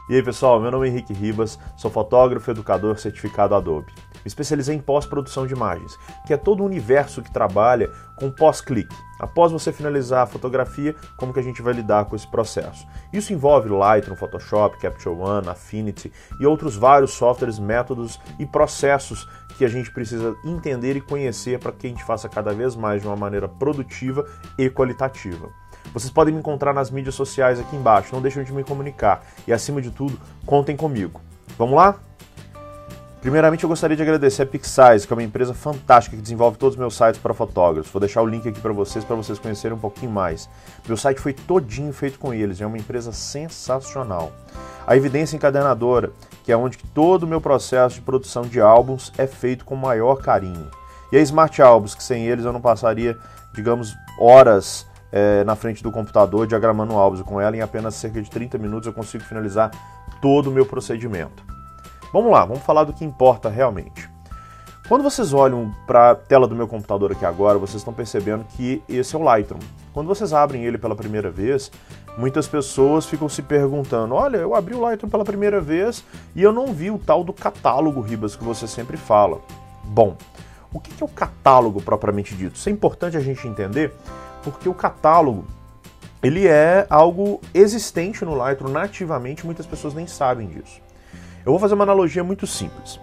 E aí pessoal, meu nome é Henrique Ribas, sou fotógrafo e educador certificado Adobe. Me especializei em pós-produção de imagens, que é todo o universo que trabalha com pós-clique. Após você finalizar a fotografia, como que a gente vai lidar com esse processo? Isso envolve Lightroom, Photoshop, Capture One, Affinity e outros vários softwares, métodos e processos que a gente precisa entender e conhecer para que a gente faça cada vez mais de uma maneira produtiva e qualitativa. Vocês podem me encontrar nas mídias sociais aqui embaixo, não deixem de me comunicar e, acima de tudo, contem comigo. Vamos lá? Primeiramente, eu gostaria de agradecer a Pixize, que é uma empresa fantástica que desenvolve todos os meus sites para fotógrafos. Vou deixar o link aqui para vocês conhecerem um pouquinho mais. Meu site foi todinho feito com eles, é uma empresa sensacional. A Evidência Encadenadora, que é onde todo o meu processo de produção de álbuns é feito com o maior carinho. E a Smart Albums, que sem eles eu não passaria, digamos, horas na frente do computador diagramando álbuns. Com ela, em apenas cerca de 30 minutos, eu consigo finalizar todo o meu procedimento. Vamos lá, vamos falar do que importa realmente. Quando vocês olham para a tela do meu computador aqui agora, vocês estão percebendo que esse é o Lightroom. Quando vocês abrem ele pela primeira vez, muitas pessoas ficam se perguntando: olha, eu abri o Lightroom pela primeira vez e eu não vi o tal do catálogo, Ribas, que você sempre fala. Bom, o que é o catálogo propriamente dito? Isso é importante a gente entender, porque o catálogo ele é algo existente no Lightroom nativamente, muitas pessoas nem sabem disso. Eu vou fazer uma analogia muito simples.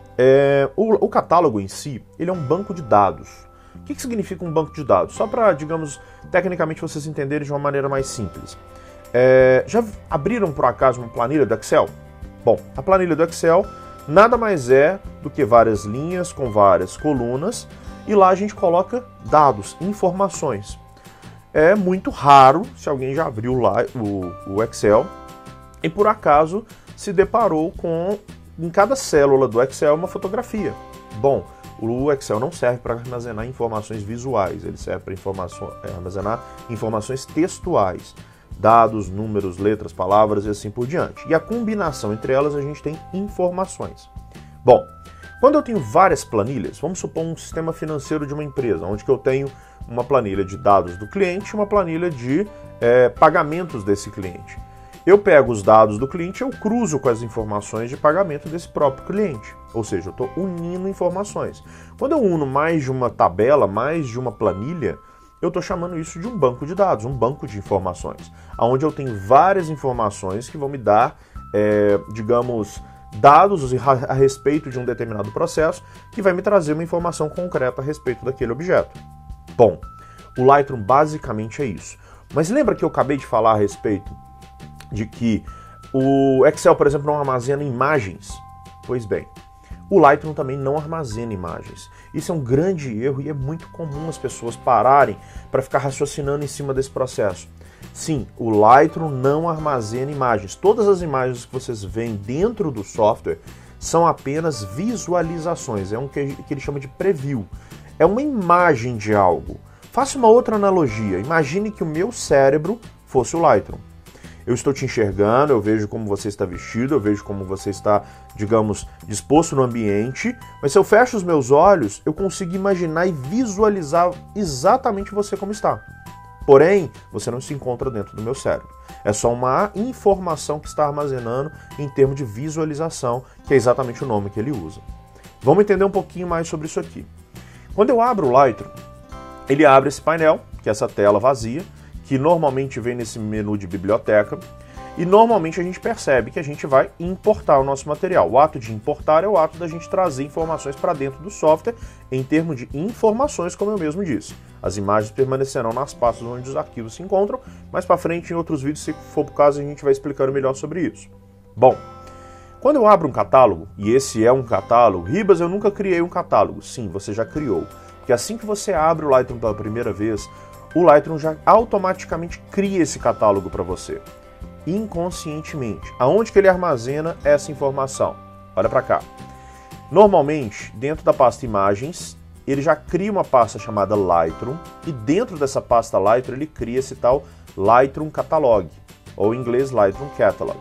O catálogo em si, ele é um banco de dados. O que significa um banco de dados? Só para, digamos, tecnicamente vocês entenderem de uma maneira mais simples. Já abriram, por acaso, uma planilha do Excel? Bom, a planilha do Excel nada mais é do que várias linhas com várias colunas e lá a gente coloca dados, informações. É muito raro se alguém já abriu lá o Excel e por acaso se deparou com, em cada célula do Excel, uma fotografia. Bom, o Excel não serve para armazenar informações visuais, ele serve para armazenar informações textuais, dados, números, letras, palavras e assim por diante. E a combinação entre elas a gente tem informações. Bom, quando eu tenho várias planilhas, vamos supor um sistema financeiro de uma empresa, onde que eu tenho uma planilha de dados do cliente e uma planilha de pagamentos desse cliente. Eu pego os dados do cliente e eu cruzo com as informações de pagamento desse próprio cliente. Ou seja, eu estou unindo informações. Quando eu uno mais de uma tabela, mais de uma planilha, eu estou chamando isso de um banco de dados, um banco de informações, onde eu tenho várias informações que vão me dar, digamos, dados a respeito de um determinado processo, que vai me trazer uma informação concreta a respeito daquele objeto. Bom, o Lightroom basicamente é isso. Mas lembra que eu acabei de falar a respeito de que o Excel, por exemplo, não armazena imagens? Pois bem, o Lightroom também não armazena imagens. Isso é um grande erro e é muito comum as pessoas pararem para ficar raciocinando em cima desse processo. Sim, o Lightroom não armazena imagens. Todas as imagens que vocês veem dentro do software são apenas visualizações. É um que ele chama de preview. É uma imagem de algo. Faça uma outra analogia. Imagine que o meu cérebro fosse o Lightroom. Eu estou te enxergando, eu vejo como você está vestido, eu vejo como você está, digamos, disposto no ambiente, mas se eu fecho os meus olhos, eu consigo imaginar e visualizar exatamente você como está. Porém, você não se encontra dentro do meu cérebro. É só uma informação que está armazenando em termos de visualização, que é exatamente o nome que ele usa. Vamos entender um pouquinho mais sobre isso aqui. Quando eu abro o Lightroom, ele abre esse painel, que é essa tela vazia, que normalmente vem nesse menu de biblioteca, e normalmente a gente percebe que a gente vai importar o nosso material. O ato de importar é o ato da gente trazer informações para dentro do software, em termos de informações, como eu mesmo disse. As imagens permanecerão nas pastas onde os arquivos se encontram, mais para frente em outros vídeos, se for por caso, a gente vai explicando melhor sobre isso. Bom, quando eu abro um catálogo, e esse é um catálogo, Ribas, eu nunca criei um catálogo. Sim, você já criou. Porque assim que você abre o Lightroom pela primeira vez, o Lightroom já automaticamente cria esse catálogo para você, inconscientemente. Aonde que ele armazena essa informação? Olha para cá. Normalmente, dentro da pasta Imagens, ele já cria uma pasta chamada Lightroom, e dentro dessa pasta Lightroom ele cria esse tal Lightroom Catalog, ou em inglês Lightroom Catalog.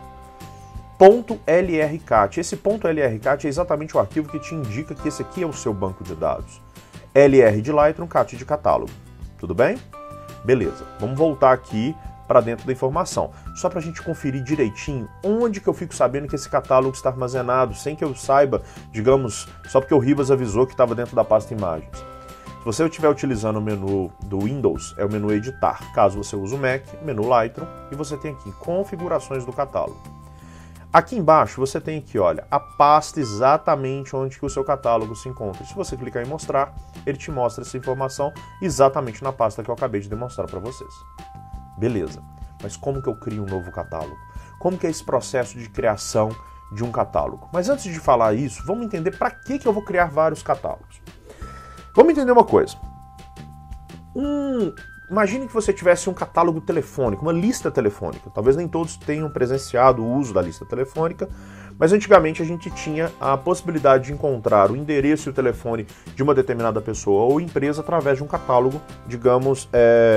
.lrcat. Esse .lrcat é exatamente o arquivo que te indica que esse aqui é o seu banco de dados. LR de Lightroom, Cat de catálogo. Tudo bem? Beleza. Vamos voltar aqui para dentro da informação, só para a gente conferir direitinho onde que eu fico sabendo que esse catálogo está armazenado, sem que eu saiba, digamos, só porque o Ribas avisou que estava dentro da pasta imagens. Se você estiver utilizando o menu do Windows, é o menu Editar. Caso você use o Mac, menu Lightroom, e você tem aqui Configurações do catálogo. Aqui embaixo você tem aqui, olha, a pasta exatamente onde que o seu catálogo se encontra. Se você clicar em mostrar, ele te mostra essa informação exatamente na pasta que eu acabei de demonstrar para vocês. Beleza, mas como que eu crio um novo catálogo? Como que é esse processo de criação de um catálogo? Mas antes de falar isso, vamos entender para que eu vou criar vários catálogos. Vamos entender uma coisa. Imagine que você tivesse um catálogo telefônico, uma lista telefônica. Talvez nem todos tenham presenciado o uso da lista telefônica, mas antigamente a gente tinha a possibilidade de encontrar o endereço e o telefone de uma determinada pessoa ou empresa através de um catálogo, digamos,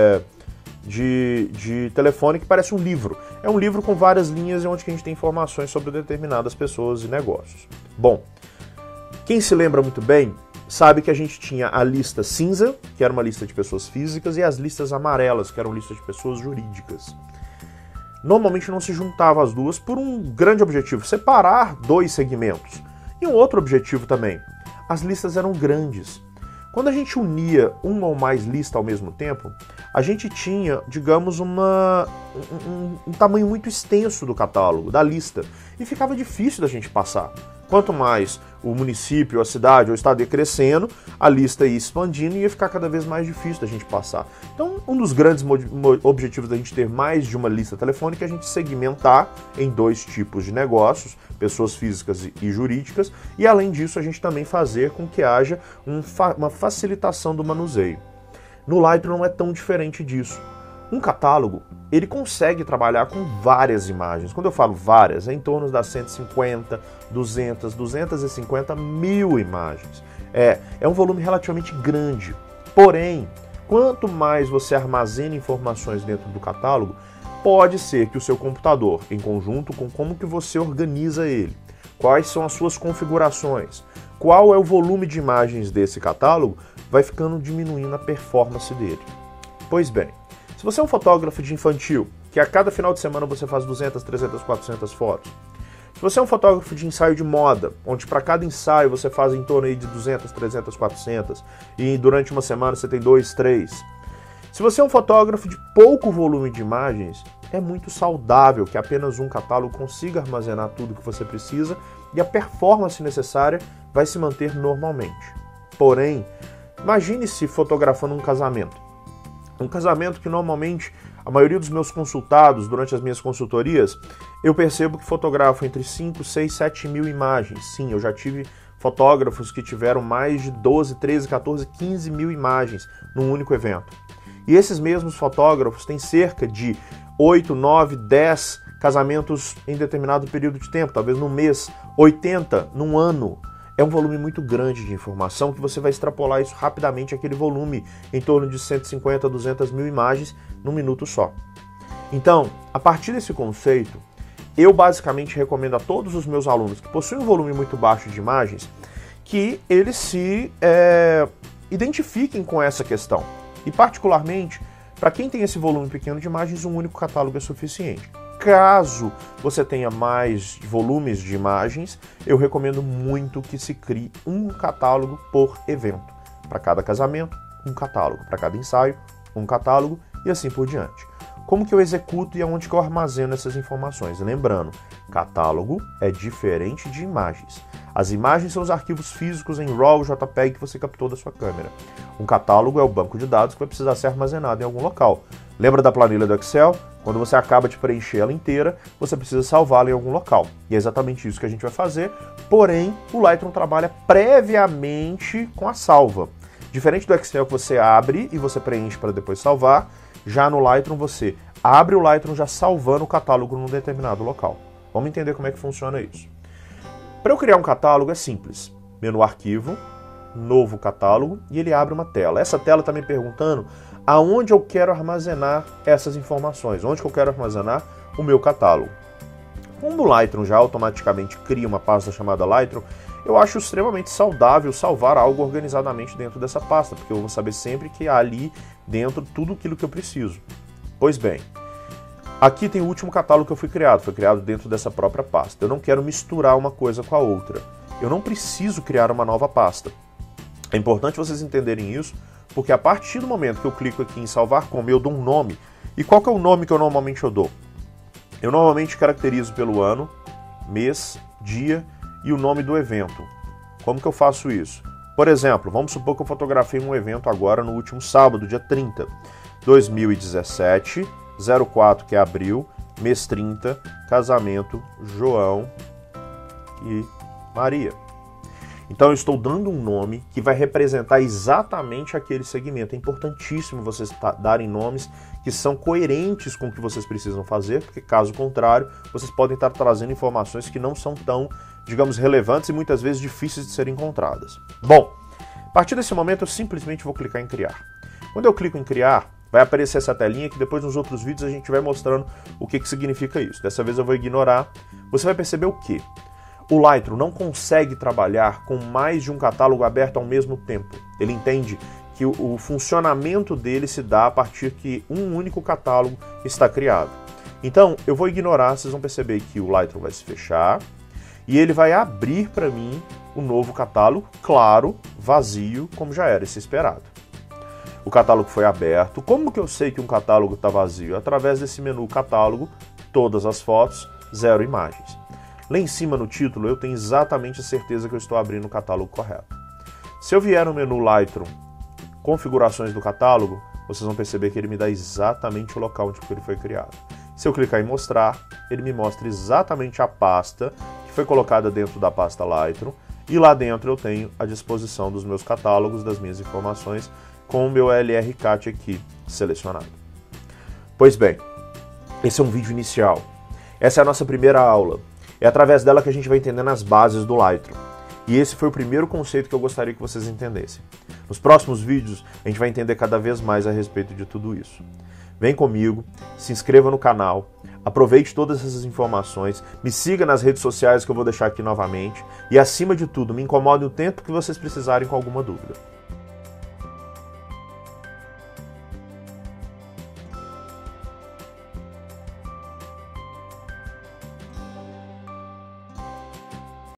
de telefone que parece um livro. É um livro com várias linhas onde a gente tem informações sobre determinadas pessoas e negócios. Bom, quem se lembra muito bem sabe que a gente tinha a lista cinza, que era uma lista de pessoas físicas, e as listas amarelas, que eram listas de pessoas jurídicas. Normalmente não se juntava as duas por um grande objetivo, separar dois segmentos. E um outro objetivo também, as listas eram grandes. Quando a gente unia uma ou mais listas ao mesmo tempo, a gente tinha, digamos, um tamanho muito extenso do catálogo, da lista, e ficava difícil da gente passar. Quanto mais o município, a cidade ou o estado ia crescendo, a lista ia expandindo e ia ficar cada vez mais difícil da gente passar. Então, um dos grandes objetivos da gente ter mais de uma lista telefônica é a gente segmentar em dois tipos de negócios, pessoas físicas e jurídicas, e além disso a gente também fazer com que haja uma facilitação do manuseio. No Lightroom não é tão diferente disso. Um catálogo, ele consegue trabalhar com várias imagens. Quando eu falo várias, é em torno das 150, 200, 250 mil imagens. É um volume relativamente grande. Porém, quanto mais você armazena informações dentro do catálogo, pode ser que o seu computador, em conjunto com como que você organiza ele, quais são as suas configurações, qual é o volume de imagens desse catálogo, vai ficando diminuindo a performance dele. Pois bem, se você é um fotógrafo de infantil, que a cada final de semana você faz 200, 300, 400 fotos. Se você é um fotógrafo de ensaio de moda, onde para cada ensaio você faz em torno aí de 200, 300, 400, e durante uma semana você tem 2, 3. Se você é um fotógrafo de pouco volume de imagens, é muito saudável que apenas um catálogo consiga armazenar tudo que você precisa e a performance necessária vai se manter normalmente. Porém, imagine-se fotografando um casamento. Um casamento que normalmente a maioria dos meus consultados durante as minhas consultorias, eu percebo que fotografo entre 5, 6, 7 mil imagens. Sim, eu já tive fotógrafos que tiveram mais de 12, 13, 14, 15 mil imagens num único evento. E esses mesmos fotógrafos têm cerca de 8, 9, 10 casamentos em determinado período de tempo, talvez num mês, 80 num ano. É um volume muito grande de informação que você vai extrapolar isso rapidamente, aquele volume em torno de 150 a 200 mil imagens num minuto só. Então, a partir desse conceito, eu basicamente recomendo a todos os meus alunos que possuem um volume muito baixo de imagens que eles se identifiquem com essa questão. E particularmente, para quem tem esse volume pequeno de imagens, um único catálogo é suficiente. Caso você tenha mais volumes de imagens, eu recomendo muito que se crie um catálogo por evento. Para cada casamento, um catálogo. Para cada ensaio, um catálogo e assim por diante. Como que eu executo e aonde que eu armazeno essas informações? Lembrando, catálogo é diferente de imagens. As imagens são os arquivos físicos em RAW, JPEG que você captou da sua câmera. Um catálogo é o banco de dados que vai precisar ser armazenado em algum local. Lembra da planilha do Excel? Quando você acaba de preencher ela inteira, você precisa salvá-la em algum local. E é exatamente isso que a gente vai fazer, porém, o Lightroom trabalha previamente com a salva. Diferente do Excel que você abre e você preenche para depois salvar, já no Lightroom você abre o Lightroom já salvando o catálogo num determinado local. Vamos entender como é que funciona isso. Para eu criar um catálogo é simples. Menu Arquivo, Novo Catálogo, e ele abre uma tela. Essa tela está me perguntando aonde eu quero armazenar essas informações, onde que eu quero armazenar o meu catálogo. Como o Lightroom já automaticamente cria uma pasta chamada Lightroom, eu acho extremamente saudável salvar algo organizadamente dentro dessa pasta, porque eu vou saber sempre que há ali dentro tudo aquilo que eu preciso. Pois bem, Aqui tem o último catálogo que eu fui criado dentro dessa própria pasta. Eu não quero misturar uma coisa com a outra. Eu não preciso criar uma nova pasta. É importante vocês entenderem isso, porque a partir do momento que eu clico aqui em salvar como, eu dou um nome. E qual que é o nome que eu normalmente dou? Eu normalmente caracterizo pelo ano, mês, dia e o nome do evento. Como que eu faço isso? Por exemplo, vamos supor que eu fotografei um evento agora no último sábado, dia 30, 2017, 04 que é abril, mês 30, casamento João e Maria. Então eu estou dando um nome que vai representar exatamente aquele segmento. É importantíssimo vocês darem nomes que são coerentes com o que vocês precisam fazer, porque caso contrário, vocês podem estar trazendo informações que não são tão, digamos, relevantes e muitas vezes difíceis de serem encontradas. Bom, a partir desse momento eu simplesmente vou clicar em criar. Quando eu clico em criar, vai aparecer essa telinha que depois nos outros vídeos a gente vai mostrando o que significa isso. Dessa vez eu vou ignorar. Você vai perceber o quê? O Lightroom não consegue trabalhar com mais de um catálogo aberto ao mesmo tempo. Ele entende que o funcionamento dele se dá a partir que um único catálogo está criado. Então, eu vou ignorar, vocês vão perceber que o Lightroom vai se fechar e ele vai abrir para mim um novo catálogo, claro, vazio, como já era se esperado. O catálogo foi aberto. Como que eu sei que um catálogo está vazio? Através desse menu Catálogo, todas as fotos, 0 imagens. Lá em cima no título eu tenho exatamente a certeza que eu estou abrindo o catálogo correto. Se eu vier no menu Lightroom, configurações do catálogo, vocês vão perceber que ele me dá exatamente o local onde ele foi criado. Se eu clicar em mostrar, ele me mostra exatamente a pasta que foi colocada dentro da pasta Lightroom e lá dentro eu tenho a disposição dos meus catálogos, das minhas informações com o meu LRCAT aqui selecionado. Pois bem, esse é um vídeo inicial. Essa é a nossa primeira aula. É através dela que a gente vai entendendo as bases do Lightroom. E esse foi o primeiro conceito que eu gostaria que vocês entendessem. Nos próximos vídeos, a gente vai entender cada vez mais a respeito de tudo isso. Vem comigo, se inscreva no canal, aproveite todas essas informações, me siga nas redes sociais que eu vou deixar aqui novamente e, acima de tudo, me incomode o tempo que vocês precisarem com alguma dúvida.